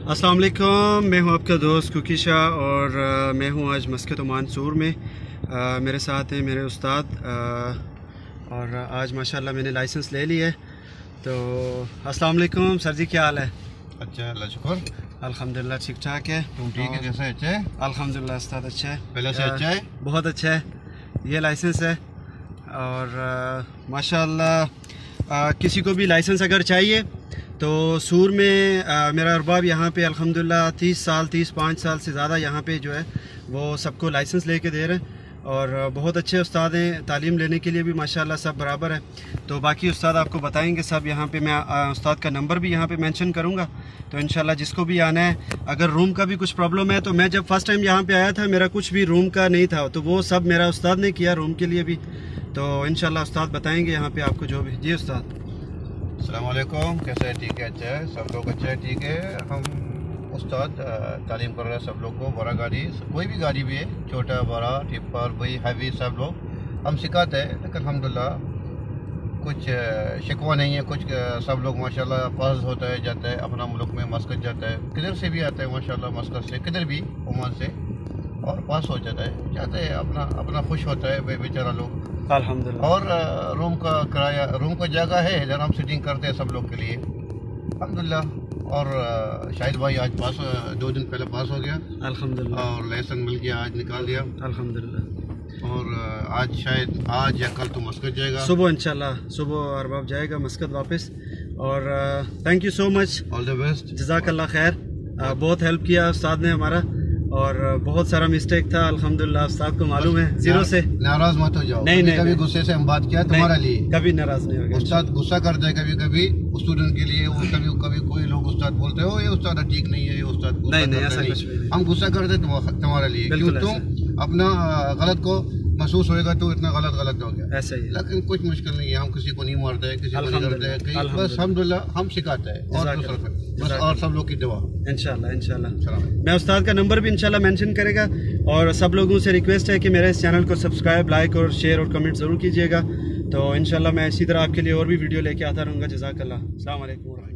अस्सलाम वालेकुम, मैं हूं आपका दोस्त कुकी शाह और मैं हूं आज मस्कत ओमान सूर में। मेरे साथ हैं मेरे उस्ताद और आज माशाल्लाह मैंने लाइसेंस ले लिया है। तो अस्सलाम वालेकुम सर जी, क्या हाल है? अच्छा, अल्लाह शुक्र, अल्हम्दुलिल्लाह ठीक ठाक है। तुम ठीक है? कैसे अच्छा है? अल्हम्दुलिल्लाह उस्ताद अच्छा है, पहले से अच्छा है, बहुत अच्छा है। ये लाइसेंस है और माशाल्लाह किसी को भी लाइसेंस अगर चाहिए तो सूर में मेरा अरबाब यहाँ पे अल्हम्दुलिल्लाह 35 साल से ज़्यादा यहाँ पे जो है वो सबको लाइसेंस लेके दे रहे हैं और बहुत अच्छे उस्ताद हैं। तालीम लेने के लिए भी माशाल्लाह सब बराबर है। तो बाकी उस्ताद आपको बताएंगे सब। यहाँ पे मैं उस्ताद का नंबर भी यहाँ पे मेंशन करूँगा, तो इंशाल्लाह जिसको भी आना है, अगर रूम का भी कुछ प्रॉब्लम है तो मैं जब फर्स्ट टाइम यहाँ पे आया था मेरा कुछ भी रूम का नहीं था, तो वो सब मेरा उस्ताद ने किया रूम के लिए भी। तो इंशाल्लाह उस्ताद बताएँगे यहाँ पर आपको जो भी। जी उस्ताद, अस्सलाम वालेकुम, कैसे है? ठीक है, अच्छा है, सब लोग अच्छा है, ठीक है। हम उस्ताद तालीम कर रहे हैं सब लोग को। बड़ा गाड़ी, कोई भी गाड़ी भी है, छोटा बड़ा टिप्पर वही हैवी, सब लोग हम सिखाते हैं। लेकिन अल्हम्दुलिल्लाह कुछ शिकवा नहीं है, कुछ सब लोग माशाल्लाह पास होता है, जाता है अपना मुल्क में, मस्कत जाता है, किधर से भी आता है माशाल्लाह, मस्कत से किधर भी, ओमान से, और पास हो जाता है, जाते हैं अपना खुश होता है बेचारा लोग अल्हम्दुलिल्लाह। और रूम का किराया, रूम का जगह है इधर, हम सिटिंग करते हैं सब लोग के लिए अल्हम्दुलिल्लाह। और शाहिद भाई आज पास 2 दिन पहले पास हो गया अल्हम्दुलिल्लाह, और लाइसेंस मिल गया, आज निकाल दिया अल्हम्दुलिल्लाह। और आज शायद आज या कल तो मस्कत जाएगा, सुबह इंशाल्लाह सुबह अरबाब जाएगा मस्कत वापस। और thank you so much, all the best, जज़ाकल्लाह खैर। बहुत हेल्प किया उस्ताद ने हमारा और बहुत सारा मिस्टेक था, अल्हम्दुलिल्लाह उस्ताद को मालूम है जीरो से। नाराज मत हो जाओ, नहीं, कभी गुस्से से हम बात किया तुम्हारे लिए, कभी नाराज नहीं होगा। उस्ताद गुस्सा करते हैं कभी स्टूडेंट के लिए, वो कभी कोई लोग उस्ताद बोलते हो ये उस्ताद ठीक नहीं है, ये उस्ताद नहीं ऐसा कुछ नहीं। हम गुस्सा करते तुम्हारे लिए, क्यों तुम अपना गलत को महसूस होएगा तो इतना गलत हो गया, ऐसा ही। लेकिन कुछ मुश्किल नहीं है, हम किसी को नहीं मारते हैं, किसी को नहीं करते हैं, बस अल्हम्दुलिल्लाह हम सिखाते हैं और बस, और सब लोग की दुआ इंशाल्लाह। मैं उस्ताद का नंबर भी इंशाल्लाह मेंशन करेगा और सब लोगों से रिक्वेस्ट है कि मेरे इस चैनल को सब्सक्राइब, लाइक और शेयर और कमेंट ज़रूर कीजिएगा। तो इंशाल्लाह मैं इसी तरह आपके लिए और भी वीडियो लेके आता रहूँगा। जज़ाकल्लाह, अस्सलाम वालेकुम।